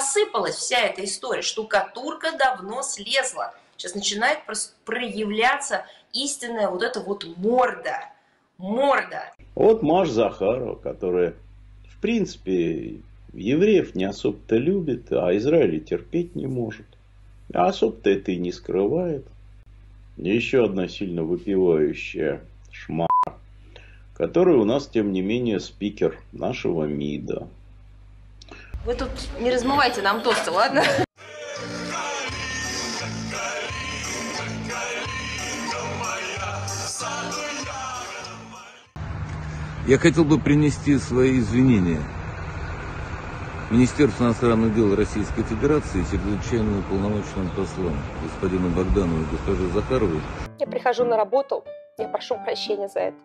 посыпалась вся эта история, штукатурка давно слезла. Сейчас начинает проявляться истинная вот эта вот морда. Вот Маша Захарова, которая, в принципе, евреев не особо-то любит, а Израиля терпеть не может. А особо-то это и не скрывает. Еще одна сильно выпивающая шмара, которая у нас, тем не менее, спикер нашего МИДа. Вы тут не размывайте нам тосты, ладно? Я хотел бы принести свои извинения Министерству иностранных дел Российской Федерации, чрезвычайному уполномоченному послам господину Богданову и госпоже Захаровой. Я прихожу на работу, я прошу прощения за это.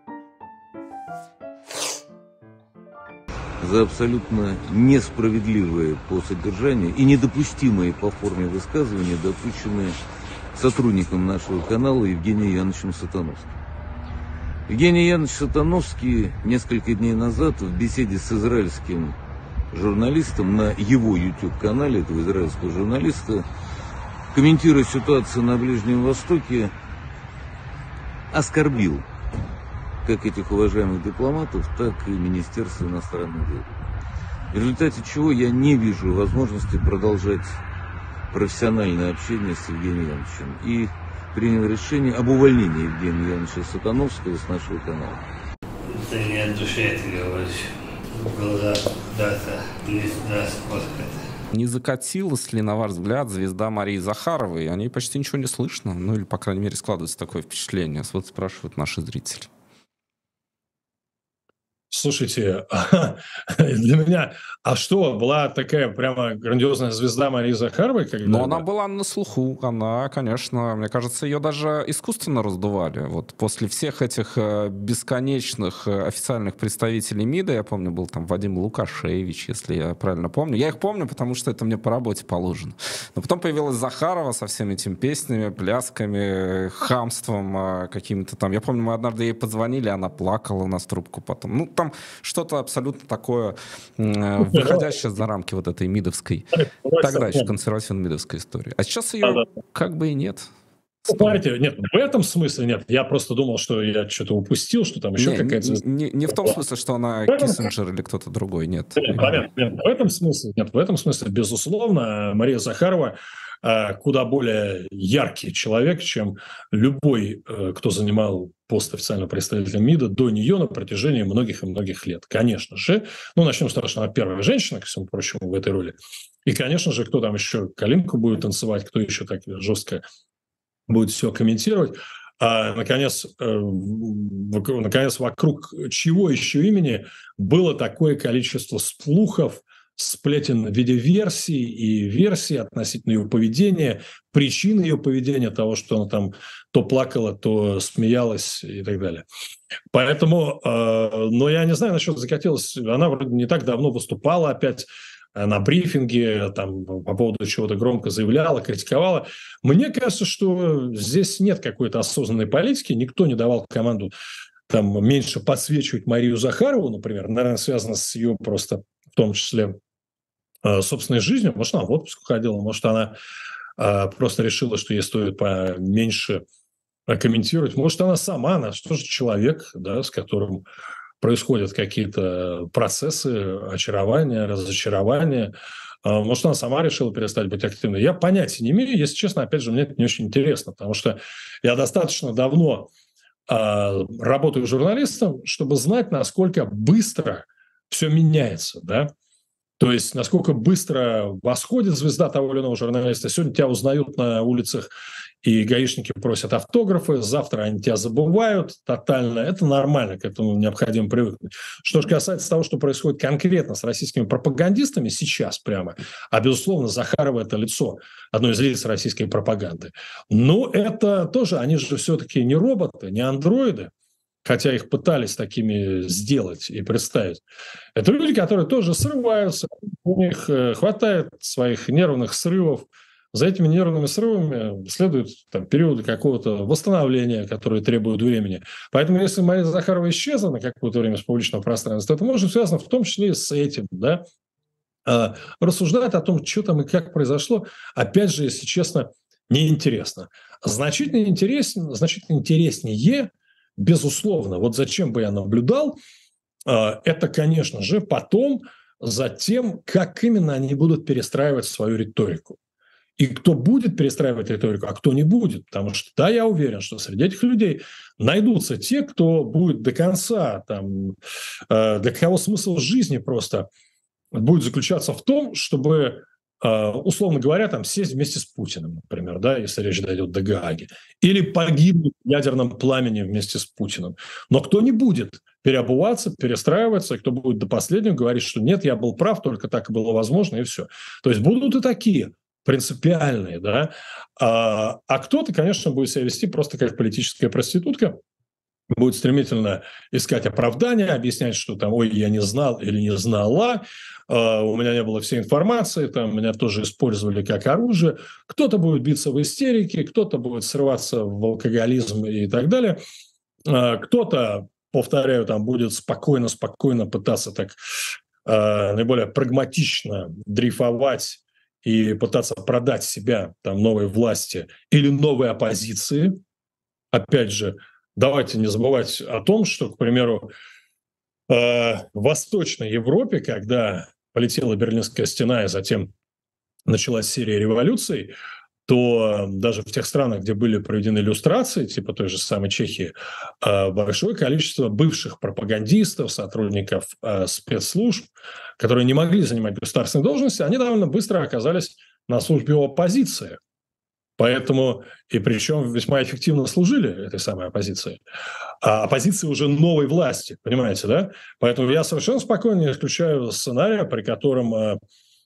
За абсолютно несправедливые по содержанию и недопустимые по форме высказывания, допущенные сотрудником нашего канала Евгением Яновичем Сатановским. Евгений Янович Сатановский несколько дней назад в беседе с израильским журналистом на его YouTube-канале, этого израильского журналиста, комментируя ситуацию на Ближнем Востоке, оскорбил как этих уважаемых дипломатов, так и Министерство иностранных дел. В результате чего я не вижу возможности продолжать профессиональное общение с Евгением Яновичем. И принял решение об увольнении Евгения Яновича Сатановского с нашего канала. Это не от души это говоришь. В глаза куда-то не туда способ. Не закатилась ли, на ваш взгляд, звезда Марии Захаровой? О ней почти ничего не слышно. Ну или, по крайней мере, складывается такое впечатление. Вот спрашивают наши зрители. Слушайте, для меня, а что, была такая прямо грандиозная звезда Марии Захаровой? Но она была на слуху, она, конечно, мне кажется, ее даже искусственно раздували. Вот после всех этих бесконечных официальных представителей МИДа, я помню, был там Вадим Лукашевич, если я правильно помню. Я их помню, потому что это мне по работе положено. Но потом появилась Захарова со всеми этими песнями, плясками, хамством какими-то там. Я помню, мы однажды ей позвонили, она плакала у нас в трубку потом. Ну, там что-то абсолютно такое, выходящее за рамки вот этой мидовской, тогда еще консервативно-мидовской истории. А сейчас ее как бы и нет. Смотрите, нет, в этом смысле нет. Я просто думал, что я что-то упустил, что там еще какая-то... Не в том смысле, что она Киссинджер или кто-то другой, нет. Нет, в этом смысле, безусловно, Мария Захарова куда более яркий человек, чем любой, кто занимал пост официального представителя МИДа до нее на протяжении многих и многих лет. Конечно же, начнем с того, что она первая женщина, ко всему прочему, в этой роли. И, конечно же, кто там еще калинку будет танцевать, кто еще так жестко будет все комментировать. Наконец, вокруг чего еще имени было такое количество сплухов, сплетен в виде версий и версий относительно ее поведения, причин ее поведения, того, что она там то плакала, то смеялась и так далее. Поэтому, но я не знаю, насчет закатилась. Она вроде не так давно выступала опять на брифинге, там по поводу чего-то громко заявляла, критиковала. Мне кажется, что здесь нет какой-то осознанной политики, никто не давал команду там меньше подсвечивать Марию Захарову, например, наверное, связано с ее просто в том числе собственной жизнью. Может, она в отпуск уходила, может, она просто решила, что ей стоит поменьше комментировать. Может, она сама, она тоже человек, да, с которым происходят какие-то процессы очарования, разочарования. Может, она сама решила перестать быть активной. Я понятия не имею, если честно, опять же, мне это не очень интересно, потому что я достаточно давно работаю журналистом, чтобы знать, насколько быстро все меняется, да. То есть, насколько быстро восходит звезда того или иного журналиста. Сегодня тебя узнают на улицах, и гаишники просят автографы. Завтра они тебя забывают тотально. Это нормально, к этому необходимо привыкнуть. Что же касается того, что происходит конкретно с российскими пропагандистами сейчас прямо, а, безусловно, Захарова – это лицо, одно из лиц российской пропаганды. Но это тоже, они же все-таки не роботы, не андроиды, хотя их пытались такими сделать и представить. Это люди, которые тоже срываются, у них хватает своих нервных срывов. За этими нервными срывами следуют там периоды какого-то восстановления, которые требуют времени. Поэтому если Мария Захарова исчезла на какое-то время с публичного пространства, это может быть связано в том числе и с этим, да. рассуждать о том, что там и как произошло, опять же, если честно, неинтересно. Значительно интереснее, безусловно, вот зачем бы я наблюдал, это, конечно же, потом за тем, как именно они будут перестраивать свою риторику. И кто будет перестраивать риторику, а кто не будет. Потому что, да, я уверен, что среди этих людей найдутся те, кто будет до конца, для кого смысл жизни просто будет заключаться в том, чтобы, условно говоря, сесть вместе с Путиным, например, да, если речь дойдет до Гааги, или погибнуть в ядерном пламени вместе с Путиным. Но кто не будет переобуваться, перестраиваться, кто будет до последнего говорить, что нет, я был прав, только так и было возможно, и все. То есть будут и такие принципиальные, да, а кто-то, конечно, будет себя вести просто как политическая проститутка, будет стремительно искать оправдания, объяснять, что ой, я не знал или не знала, у меня не было всей информации, меня тоже использовали как оружие. Кто-то будет биться в истерике, кто-то будет срываться в алкоголизм и так далее. Кто-то, повторяю, будет спокойно пытаться наиболее прагматично дрейфовать и пытаться продать себя новой власти или новой оппозиции. Опять же, давайте не забывать о том, что, к примеру, в Восточной Европе, когда полетела Берлинская стена и затем началась серия революций, то даже в тех странах, где были проведены иллюстрации, типа той же самой Чехии, большое количество бывших пропагандистов, сотрудников спецслужб, которые не могли занимать государственные должности, они довольно быстро оказались на службе у оппозиции. Поэтому, и причем весьма эффективно служили этой самой оппозиции. А оппозиции уже новой власти, понимаете, да? Поэтому я совершенно спокойно не исключаю сценария, при котором,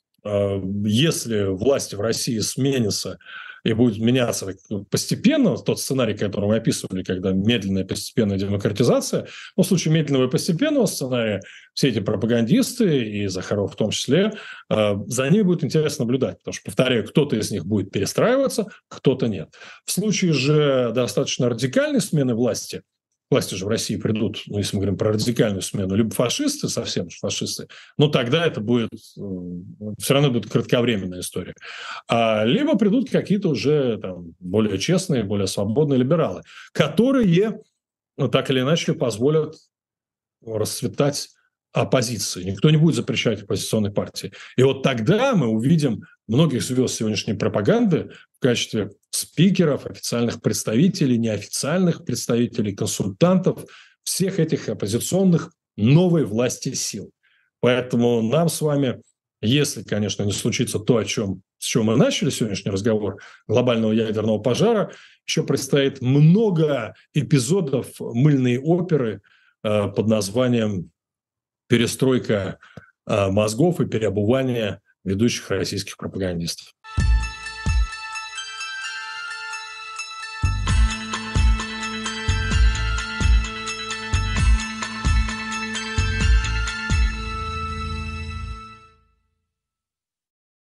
если власть в России сменится и будет меняться постепенно, тот сценарий, который мы описывали, когда медленная постепенная демократизация, в случае медленного и постепенного сценария все эти пропагандисты, и Захаров в том числе, за ними будет интересно наблюдать. Потому что, повторяю, кто-то из них будет перестраиваться, кто-то нет. В случае же достаточно радикальной смены власти же в России придут, если мы говорим про радикальную смену, либо фашисты, совсем же фашисты, но тогда это будет, все равно будет кратковременная история. Либо придут какие-то уже более честные, более свободные либералы, которые так или иначе позволят расцветать оппозиции. Никто не будет запрещать оппозиционной партии. И вот тогда мы увидим многих звезд сегодняшней пропаганды в качестве спикеров, официальных представителей, неофициальных представителей, консультантов, всех этих оппозиционных новой власти сил. Поэтому нам с вами, если, конечно, не случится то, с чего мы начали сегодняшний разговор, глобального ядерного пожара, еще предстоит много эпизодов мыльной оперы под названием «Перестройка мозгов и переобувание ведущих российских пропагандистов».